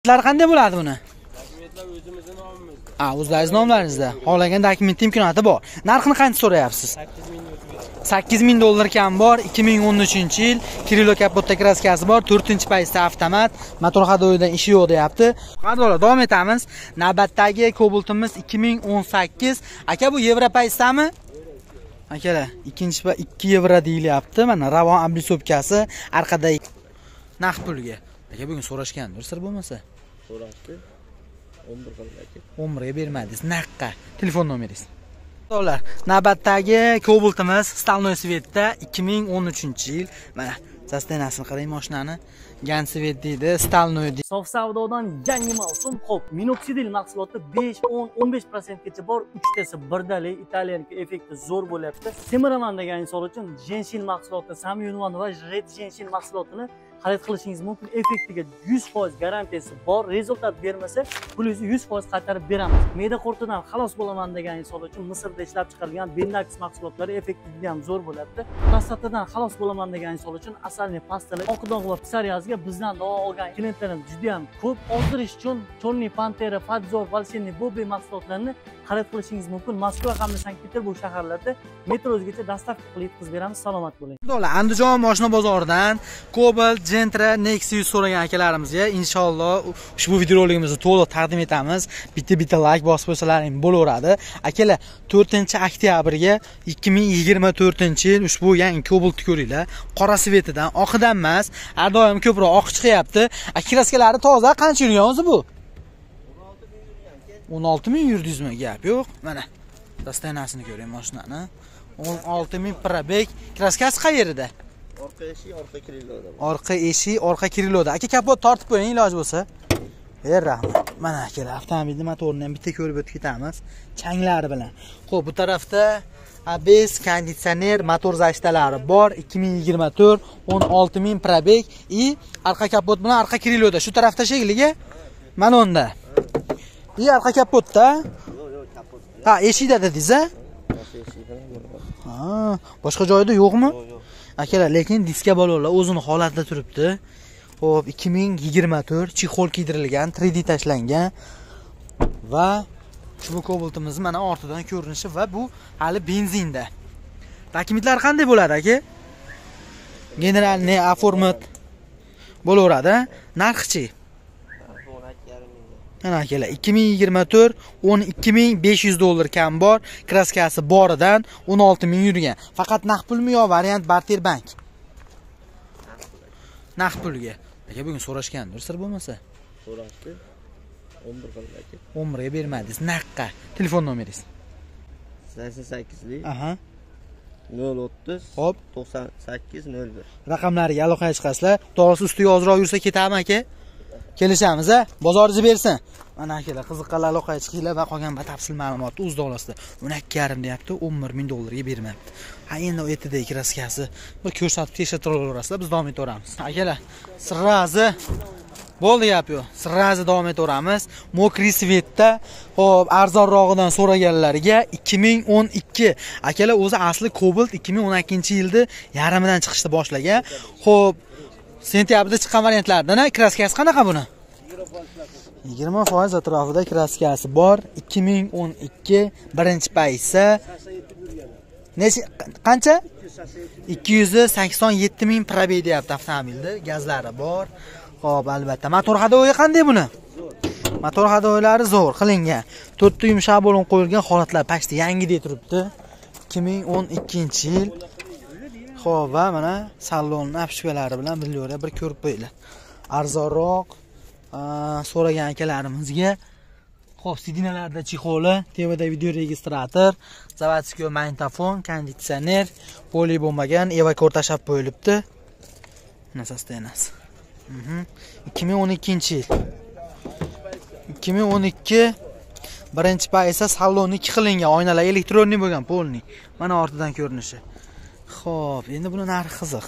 Qanday bo'ladi buni? Dokumentlar o'zimizning nomimizda. O'zlaringiz nomlaringizda. Xohlagan dokument imkoniyati bor. Narxini qancha so'rayapsiz? 8000 dollar kam bor. 2013-yil Kirilo kapotda kraskasi bor. 4-paytda avtomat, motor hadoyidan ishi yo'q deyapti. Qadrlar, davom etamiz. Navbatdagi Cobalt'imiz 2018. Aka, bu yevro paysdami? Akalar, 2 yevro deyilyapti. Mana Ravon ablisopkasi orqada naqd pulga. Aka, bugun so'rashgandir, sir bo'lmasa. So'rashdi. 11 qildi. 11 ga bermadingiz. Naqqa. Telefon nomeringiz. Dolar. Navbatdagi Cobalt'imiz Stalnoy Svetda 2013-yil. Mana sostenasini qarang mashinani. Gansvet deydi, Stalnoy deydi. Sof savdodan yangi mavsum. Xo'p, minoxidil mahsuloti 5, 10, 15% gacha bor. 3tasi birdalik italyanka effekti zo'r bo'lyapti. Semiraman degan inson uchun Genshin mahsuloti, Samyunwan va Red Genshin mahsulotini xarid qilishingiz mumkin. Effektiga 100% garantiyasi bor. Rezultat bermasa, pulingizni 100% qaytarib beramiz. Me'da qurtidan xalos bo'laman degan inson uchun Misrda ishlab chiqarilgan Bendax mahsulotlari effekti juda ham zo'r bo'lyapti. Prostatadan xalos bo'laman degan inson uchun asalni pastali, oqdog' va psoriazga bizdan davo olgan klientlarimiz juda ham ko'p. Ozdirish uchun Chorniy Pantera, Fadzor, Valshenniy, Bobi mahsulotlarini xarid qilishingiz mumkin. Moskva hamda Sankt-Peterburg shaharlarida metrozgacha dostavka qilib yetkazib beramiz. Salomat bo'ling. Dolar, Andijon mashina bozoridan Cobalt, Gentra, Nexus so'ragan akalarimizga inshaalloh ushbu videorolikimizni to'liq taqdim etamiz. Bitta like bosib qo'ysalaring bo'laveradi. Akalar, 4-oktyabrga 2024-yil ushbu yangi Cobalt'ni ko'ringlar. Qora svetidan, oqidan emas, har doim ko'proq oq chiqyapti. Kraskalari toza, qancha yurgan o'zi bu? 16000 yurdingizmi? Gap yo'q. Mana dastanasini ko'ring mashinani. 16000 probeg. Kraskasi qayerida? Orqa eshik, orqa kiriloda. Orqa eshik, orqa kiriloda. Aka, kapot tortib qo'ying iloji bo'lsa. Rahmat. Mana akalar, avtomobilning motorini ham bitta ko'rib o'tib ketamiz. Changlari bilan. Xo'p, bu tarafda ABS, konditsioner, motor zashtalari bor. 2024, 16000 probeg и orqa kapot bilan orqa kiriloda. Shu tarafda shekliga mana unda. И orqa kapotda. Yo'q, kapot. Eshikda dedingiz-a? Boshqa joyda yo'qmi? Yo'q. Akalar, lekin diska balolar o'zini holatida turibdi. Xo'p, 2024 chexol kiydirilgan, 3D tashlangan va ushbu Cobalt'imiz mana ortidan ko'rinishi va bu hali benzinda. Dokumentlar qanday bo'ladi, aka? Generalniy oformat bo'laveradi. Narxi-chi? Mana akalar, 2024 12500 dollar kam bor, kraskasi boridan 16000 yurgan. Faqat naqd pulmi yo variant barter bank? Naqd pulga. Aka, bugun so'rashgandir, sir bo'lmasa. So'rashdi. 11 qildi aka. 11 ga bermadingiz. Naqqa. Telefon nomeringiz. 88lik. 030 Hop, 9801. raqamlariga aloqaga chiqasizlar. To'g'risi ustiga ozroq yursa ketami aka? Kelishamiz-a? Bozoringizni bersin. Mana akalar, qiziqqanlar aloqaga chiqinglar va qolgan batafsil ma'lumotni o'z davlasida 12,5 deyapti, 11000 dollarga bermayapti. Endi o'tidagi kraskasi bir ko'rsatib tekshirib olaverasizlar, biz davom etaveramiz. Akalar, sirrazi bo'ldi gap yo'q. Sirrazi davom etaveramiz. Mokriy svetda, xo'p, arzonrog'idan so'raganlarga 2012. Akalar, o'zi asli Cobalt 2012-yilda yarimidan chiqishni boshlagan. Xo'p, sentyabrda chiqqan variantlardan kraskasi qanaqa buni? 20% atrofida kraskasi bor. 2012 birinchi paysa. Qancha? 287000 probeg deyapti avtomobilda. Gazlari bor. Xo'p, albatta. Motor hadoyi qanday buni? Motor hadoyilari zo'r qilingan. 4 ta yumshoq bo'lim qo'yilgan, holatlar pashti yangidek turibdi. 2012-yil. Xo'p, va mana salonni apshkalari bilan birga bir ko'rib qo'yinglar. Arzonroq so'ragan akalarimizga. Xo'p, sidinalarda chexoli, tevada video registrator, zavodskiy magnitofon, konditsioner, poli bo'lmagan, evakor tashab qo'yilibdi. Mana sostenasi. 2012-yil. 2012 birinchi paysa salonni 2 qilingan, oynalar elektronniy bo'lgan, polni. Mana ortidan ko'rinishi. Xo'p, endi buni narxi qiziq.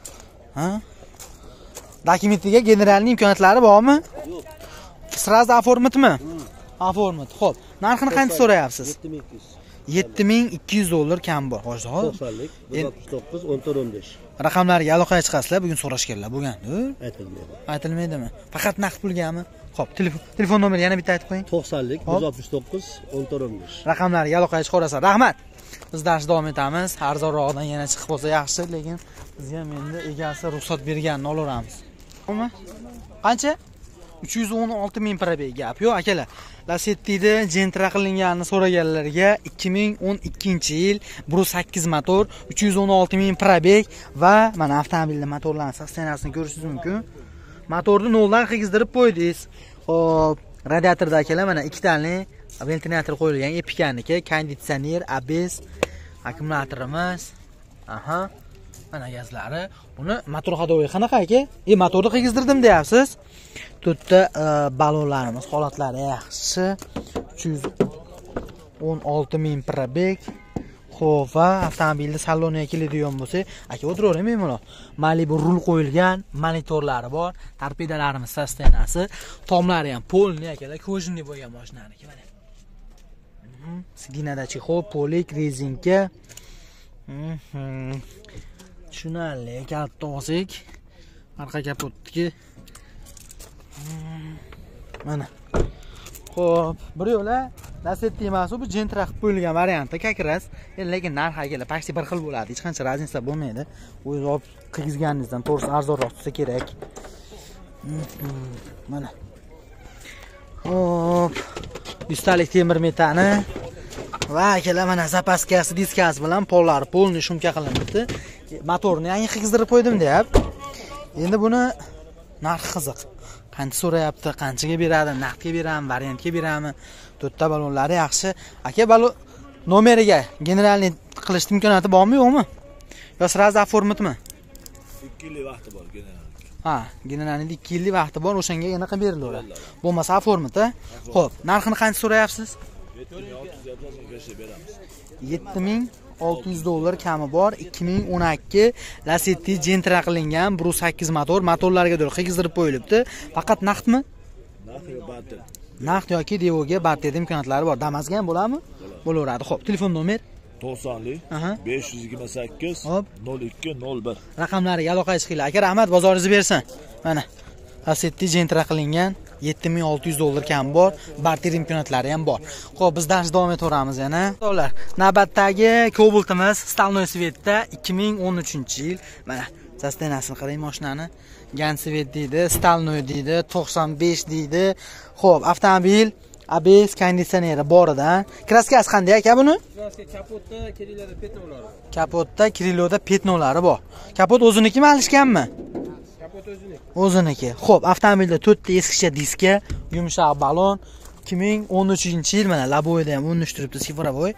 Dokumentiga generalniy imkoniyatlari bormi? Yo'q. Sразу oformatmi? Oformat. Xo'p, narxini qancha so'rayapsiz? 7200. 7200 dollar kam bor. Ho'sh, 90lik 169 1415. raqamlarga aloqaga chiqasizlar, bugun so'rash keraklar bo'lganda. Aytilmaydi. Aytilmaydimi? Faqat naqd pulgami? Xo'p, telefon nomerini yana bitta aytib qo'ying. 90lik 169 1415. Raqamlarga aloqaga chiqaverasizlar. Rahmat. Biz darsni davom etamiz. Arzonroqdan yana chiqib qolsa yaxshi, lekin biz ham endi egasi ruxsat berganini olaveramiz. Nima? Qancha? 316 ming probeg gap. Yo'q, akalar. Lacetti'da Gentra qilinganini so'raganlarga 2012-yil 1.8 motor, 316 ming probeg va mana avtomobilning motorlarini sostenasini ko'rishingiz mumkin. Motorni noldan qig'izdirib qo'ydingiz. Xo'p, radiatorda akalar mana ikkitani ventilyator qo'yilgan, Epicaniki, konditsioner, ABS, akkumulyatorimiz. Aha. Mana gazlari. Buni motor hadovi qanaqa aka? Motorni qig'izdirdim deyapsiz. To'rtta balonlarimiz holatlari yaxshi. 316 ming probeg. Xo'p, va avtomobilni saloniga keladigan bo'lsa, aka o'tiravermaymi mana? Malibu rul qo'yilgan, monitorlari bor, torpedalarimiz sostenasi, tomlari ham polni akalar, ko'jinli bo'lgan mashinaniki mana. Sidinada chexol, polik, rezinka. Tushunarli, katta olsak, orqa kapotdagi mana. Xo'p, bir yo'la Lacetti emas, bu Gentra qilib qo'yilgan variantda kakras. Lekin narxi akalar почти bir xil bo'ladi. Hech qancha raznica bo'lmaydi. O'zingiz olib qilganingizdan to'g'risi arzonroq tutsa kerak. Mana. Xo'p, 100 talik temir metani va akalar mana zapaskasi, diskasi bilan pollari polni shumka qilindi. Motorni yangi qig'izdirib qo'ydim deyapti. Endi buni narxi qiziq. Qancha so'rayapti, qanchaga beradi, naqdga beradimi, variantga beradimi? To'rtta balonlari yaxshi. Aka, balon nomeriga generalniy qilish imkoniyati bormi, yo'qmi? Yo sraz oformitmi? 2 yillik vaqti bor generalniy. Ha, generalniyda 2 yillik vaqti bor, o'shanga yana qilib berilaveradi. Bo'lmasa oformit-a? Xo'p, narxini qancha so'rayapsiz? 7600 dollar kami bor. 2012 Lacetti Gentra qilingan 1.8 motor, motorlarga do'l qig'izdirib qo'yilibdi. Faqat naqdmi? Naqd barter. Naqd yoki devoga barter imkoniyatlari bor. Damasga ham bo'ladimi? Bo'laveradi. Xo'p, telefon nomer 90lik 528 0201. Raqamlariga aloqaga chiqinglar. Aka, rahmat, bozoringizni bersin. Mana Lacetti Gentra qilingan 7600 dollar kam bor, barter imkoniyatlari ham bor. Xo'p, biz darsni davom etaveramiz yana. Do'stlar, navbatdagi Cobaltimiz Staloy Svetda 2013-yil. Mana sostenasini qarang mashinani. Gansvet deydi, Staloy deydi, 95 deydi. Xo'p, avtomobil ABS konditsioneri bor-da. Kraskasi qanday aka buni? Kraska kapotda, kiriloda petnolari. Kapotda, kiriloda petnolari bor. Kapot o'zinikimi alishganmi? Kapot o'ziniki. O'ziniki. Xo'p, avtomobilda 4 ta eskicha diska, yumshoq balon, 2013-yil mana laboyda ham 13 turibdi, sifrovoy.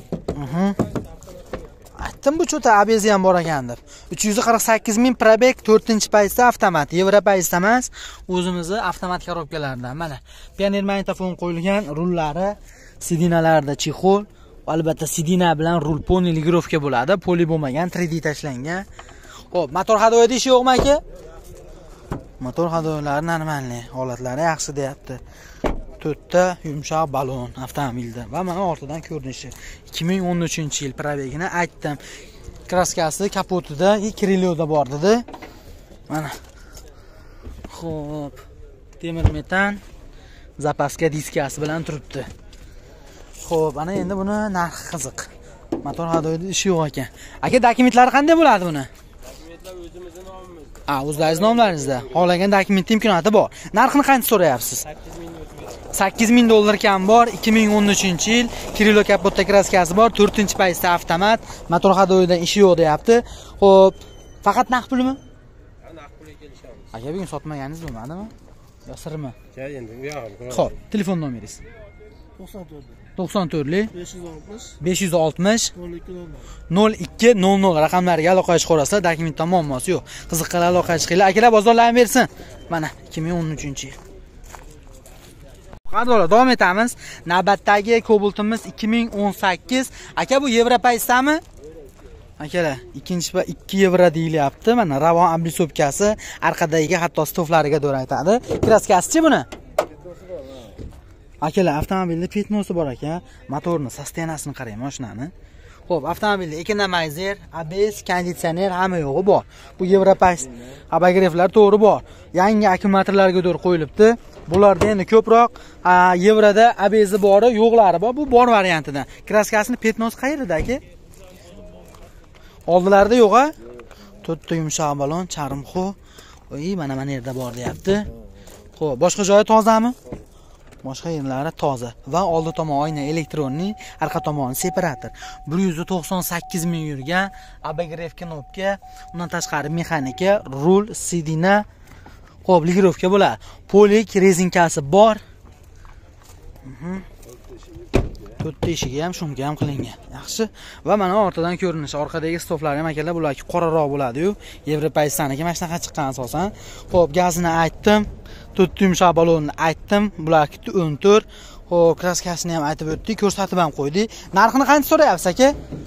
Aytdim bu cho'ta ABS ham bor ekandir. 348 ming probeg, 4-paytda avtomat, Yevropayda emas, o'zimizni avtomat korobkalardan. Mana pioner magnitofon qo'yilgan, rullari, sidinalarda chexol, albatta sidina bilan rul poniligirovka bo'ladi, poli bo'lmagan, 3D tashlangan. Xo'p, motor hadovi deyish yo'qmi aka? Motor hadovilari normalniy, holatlari yaxshi deyapti. 4 ta yumshoq balon avtomobilda va mana ortidan ko'rinishi. 2013-yil probegini aytdim. Kraskasi kapotida, kiriloda bor dedi. Mana. Xo'p, temir metan zapaska diskasi bilan turibdi. Xo'p, ana endi buni narxi qiziq. Motor hadovi ishi yo'q ekan. Aka, dokumentlari qanday bo'ladi buni? Dokumentlar o'zimizning nomimiz. O'zlaringiz nomlaringizda. Xohlagan dokument imkoniyati bor. Narxini qancha so'rayapsiz? 8000 dollar kam bor. 2013-yil Kirilo kapotda kraskasi bor, 4-paytda avtomat, motor hadovidan ishi yo'q deyapti. Xo'p, faqat naqd pulmi? Naqd pulga kelishamiz. Aka, bugun sotmaganingiz bo'lmadimi? Yo sirmi? Ya endi bu yo'q. Xo'p, telefon nomeringiz? 94lik 560 0200 raqamlariga aloqaga chiqaverasizlar. Dokumentda muammosi yo'q. Qiziqqan aloqaga chiqinglar. Akalar, bozorlarni bersin. Mana 2013-yil. Qardolar, davom etamiz. Navbatdagi Cobaltimiz 2018. Aka, bu Yevropaysdami? Akalar, 2 yevro deyilyapti. Mana Ravon ablisopkasi, orqadagi hatto stoflariga do'ra aytadi. Kraskasi-chi buni? Akalar, avtomobilda petnosi bor ekan. Motorni, sostenasini qarang mashinani. Xo'p, avtomobilda ekonomizer, ABS, konditsioner hamma yo'g'i bor. Bu Yevropax abagireflar to'g'ri bor. Yangi akkumulyatorlarga to'g'ri qo'yilibdi. Bularda endi ko'proq Yevroda ABS bori, yo'qlari bor. Bu bor variantidan. Kraskasini petnos qayerida aka? Oldilarida yo'q-a? To'rtta yumshoq balon, charmxo. Oy, mana yerda bor deyapti. Xo'p, boshqa joyi tozami? Boshqa yerlari toza va oldi tomon oyna elektronli, orqa tomoni separator. 198 ming yurgan, abagiref knopka, undan tashqari mexanika, rul, sidina, xo'p, ligirovka bo'ladi. Polik rezinkasi bor. To'rtta eshigi ham, shumka ham qilingan. Yaxshi. Va mana ortadan ko'rinishi, orqadagi stoflar ham akalar bularki qoraroq bo'ladi-yu. Yevropaysdaniki mana shunaqa chiqqan asosan. Xo'p, gazini aytdim. 4 yumshoq balonni aytdim. Bularki 14. Xo'p, kraskasini ham aytib o'tdik, ko'rsatib ham qo'ydik. Narxini qancha so'rayapsiz aka?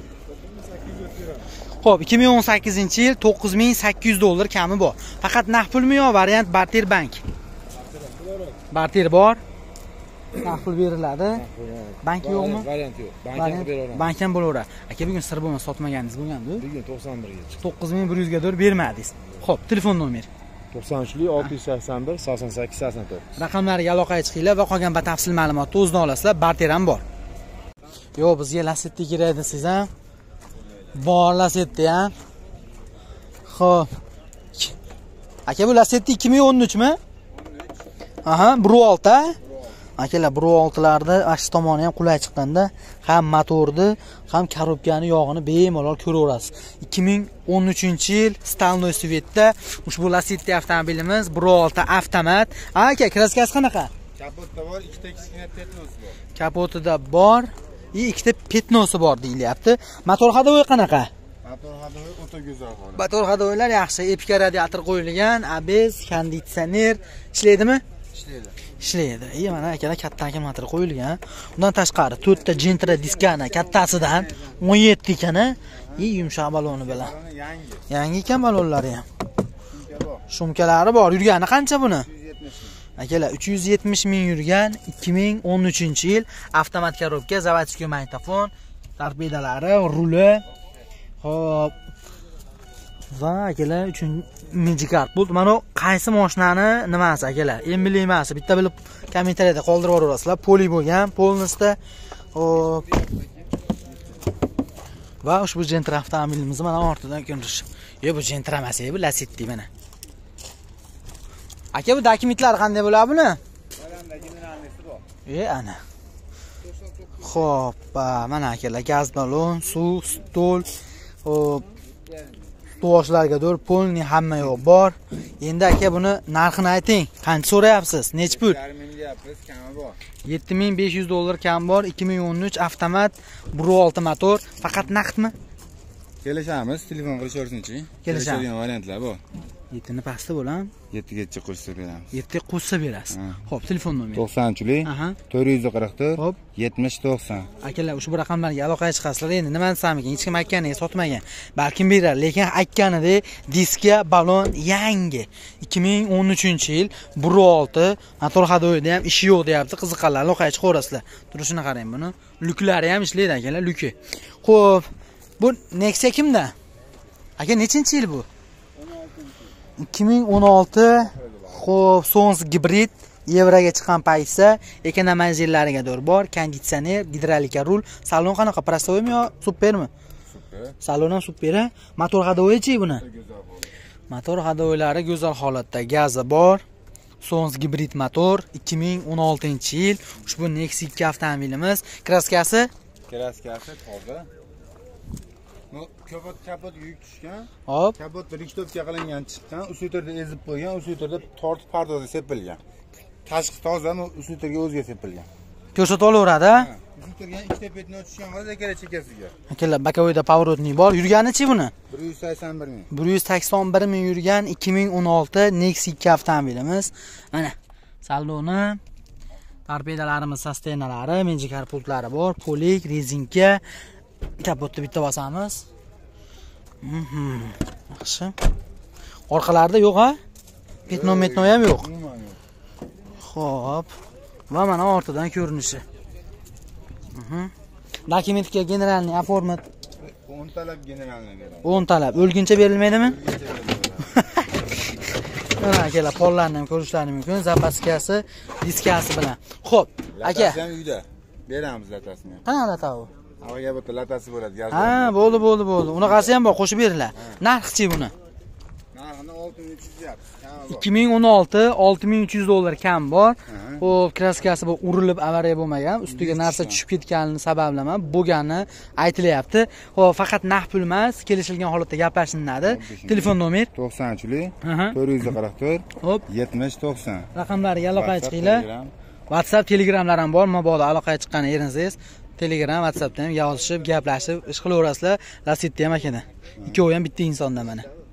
Xo'p, 2018-yil $9800 kami bor. Faqat naqd pulmi yo variant barter bank? Barter bor. Naqd pul beriladi. Bank yo'qmi? Variant yo'q. Bank ham beraveramiz. Bank ham bo'laveradi. Aka, bugun sir bo'lmasa sotmaganingiz bo'lgandi-ku? Bugun 91 ga chiqdi. 9100 ga bermadingiz. Xo'p, telefon nomeri. 93 681 88 84. Raqamlariga aloqaga chiqinglar va qolgan batafsil ma'lumotni o'zingizlar olasizlar. Barter ham bor. Yo'q, bizga Lacetti kerak desiz ham. Bor Lacetti ham. Xo'p. Aka, bu Lacetti 2013 mi? Aha, 1.6. Akalar, 1.6larda aksi tomoni ham qulay chiqqanda, ham motorni, ham korobkani yog'ini bemalol ko'raverasiz. 2013-yil Stalnoy Svetda ushbu Lacetti avtomobilimiz 1.6 avtomat. Aka, kraskasi qanaqa? Kapotda bor, ikkita kichkina petnosi bor. Kapotida bor, ikkita petnosi bor deyilyapti. Motor hadovi qanaqa? Motor hadovi o'ta go'zal holat. Motor hadovilar yaxshi, epika radiator qo'yilgan, ABS, konditsioner ishlaydimi? Ishlaydi. Mana akalar katta akkumulyator qo'yilgan. Undan tashqari 4 ta Gentra diskani kattasidan 17 ekan. Yumshoq baloni bilan. Yangi ekan balonlari ham. Shumkalari bor. Yurgani qancha buni? 370 ming. Akalar, 370 ming yurgan 2013-yil avtomat korobka, zavodskiy magnitofon, torpedalari, ruli. Xo'p. Va akalar uchun Magikarp bo'ldi. Mana qaysi mashinani nimasi akalar? Emili emas, bitta bilib kommentariyada qoldirib yuborasizlar. Poli bo'lgan, polnisda. Hop. Va ushbu Gentra avtomobilimizni mana ortidan ko'rish. Bu Gentra emas, bu Lacetti mana. Aka, bu dokumentlari qanday bo'ladi buni? Ana. Xo'p, mana akalar, gaz balon, suv, stol, hop. To'shlarga dur, polni hamma yo'q bor. Endi aka, buni narxini ayting. Qancha so'rayapsiz? Nech pul? 7500 dollar kam bor. 2013 avtomat, 1.6 motor. Faqat naqdmi? Kelishamiz, telefon qilishaversin-chi. Kelishadigan variantlar bor. 7 ni pasti bo'lam. 7 gacha qo'shsa beramiz. 7 qo'shsa berasiz. Xo'p, telefon nomeri. 90-chili 444 Hop. 70-90. Akalar, ushbu raqamlarga aloqaga chiqasizlar. Endi nima desam ekan, hech kim aytganiga sotmagan. Balkim berar, lekin aytganidek diska, balon yangi. 2013-yil 1.6 motor hadoida ham ishi yo'q deyapti. Qiziqqanlar aloqaga chiqaverasizlar. Turishini qarang buni. Luklari ham ishlaydi akalar, luki. Xo'p, bu Nexia kimda? Aka, nechinchi yil bu? 2016. Xo'p, Sons gibrid Yevroga chiqqan paytsa, ekonomizerlariga doğru bor, konditsioner, gidrolika rul, salon qanaqa, prostovoymi yo supermi? Super. Salon ham super. Motor hadovichi buni? Motor hadovilari go'zal holatda, gazi bor. Sons gibrid motor, 2016-yil. Ushbu Nexia 2 avtomobilimiz, kraskasi toza. Kapot yuk tushgan. Hop. Kapot rikshtovka qilingan chiqqan, usuterda ezib qo'ygan, usuterda tortib pardoza sepilgan. Tashqi toza, usuterga o'ziga sepilgan. Ko'rsatib olaveradi. Usuterga ikkita petno tushgan qoladi akala chekasiga. Akalar, bokovoyda поворотный bor. Yurganichi buni? 181 ming. 181 ming yurgan 2016 Nexia 2 avtomobilimiz. Mana saloni, torpedalarimiz, sostenalari, Magikarp pultlari bor, polik, rezinka. Kapotni bitta bosamiz. Yaxshi. Orqalarida yo'q-a? Petno ham yo'q. Xo'p. Va mana ortidan ko'rinishi. Dokumentga generalniy оформить 10 talab generalni beramiz. 10 talab. O'lguncha berilmaydimi? Mana akalar, pollarni ham ko'rishlaringiz mumkin. Zapaskasi, diskasi bilan. Xo'p, aka. Latasi ham uyda. Beramiz latasini. Qana lata u? Havoga bitta latasi bo'ladi, gaz. Ha, bo'ldi. Unaqasi ham bor, qo'shib beringlar. Narxi-chi buni? Narxini 6300 deyapti. 2016 $6300 kam bor. Xo'p, kraskasi bu urilib avariya bo'lmagan, ustiga narsa tushib ketganligi sababli bo'lgani aytilyapti. Xo'p, faqat naqd pul emas, kelishilgan holatda gaplashiladi. Telefon nomer 90-chilik 444 Xo'p, 70-90. raqamlariga aloqaga chiqinglar. WhatsApp, Telegramlar ham bor. Mabodo aloqaga chiqqan eringiz Telegram, WhatsAppda ham yozishib, gaplashib, ish qilaverasizlar. Lasetda ham akada. Ikkovi ham bitta insonda mana.